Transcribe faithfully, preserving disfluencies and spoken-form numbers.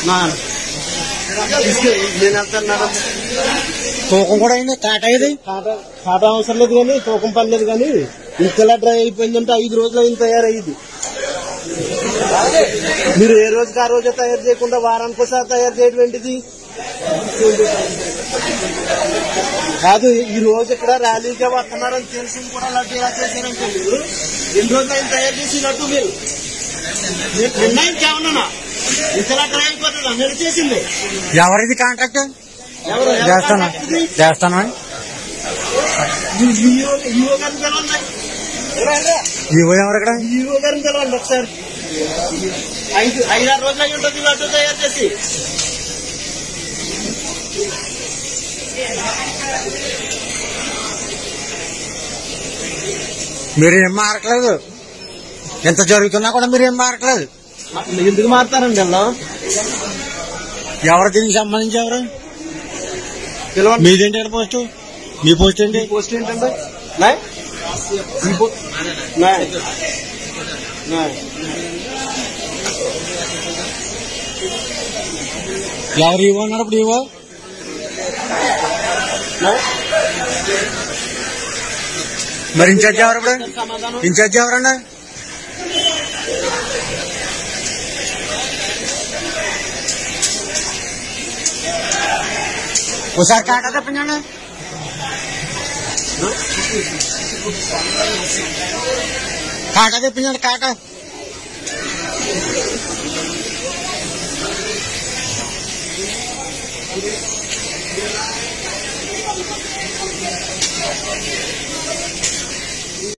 నేను వెళ్తున్నాను. తూకం కూడా అయింది. కాట అయ్యేది కాట అవసరం లేదు కానీ తూకం పర్లేదు కానీ ఇంతలా డ్రై అయిపోయిందంటే ఐదు రోజులు అయిన తయారయ్యింది. మీరు ఏ రోజుకి ఆ రోజే తయారు చేయకుండా వారానికి ఒకసారి తయారు చేయడం ఏంటిది కాదు. ఈ రోజు ఇక్కడ ర్యాలీగా వస్తున్నారని తెలిసింది కూడా లడ్డు ఎలా చేశారంటే మీరు ఎన్ని రోజులు అయిన తయారు చేసి లడ్డు మీరు నిర్ణయం కేమన్నా ఇంతలా డ్రై అయిపోతుంది మీరు చేసింది. ఎవరిది కాంట్రాక్ట్? చేస్తాను చేస్తాను ఈవో గారిని తెలవండి. ఈవో ఎవరు ఇక్కడ? ఈవో గారిని తెలవండి ఒకసారి. ఐదు ఐదారు రోజులు అయి ఉంటుంది లడ్డు తయారు చేసి. మీరేం మారట్లేదు. ఎంత జరుగుతున్నా కూడా మీరేం మారట్లేదు. ఎందుకు మారుతారండి అలా? ఎవరు దీనికి సంబంధించి ఎవరు? మీదేంటి పోస్ట్? మీ పోస్ట్ ఏంటి? పోస్ట్ ఏంటంటే ఎవరు ఇవ్వ అన్నారు ఇప్పుడు? ఇవ్వ మరి ఇన్ఛార్జ్ ఎవరు ఇప్పుడు? ఇన్ఛార్జ్ ఎవరన్నా? ఒకసారి కాటా తెప్పించండి. కాటా తెప్పించండి. కాటా Thank you.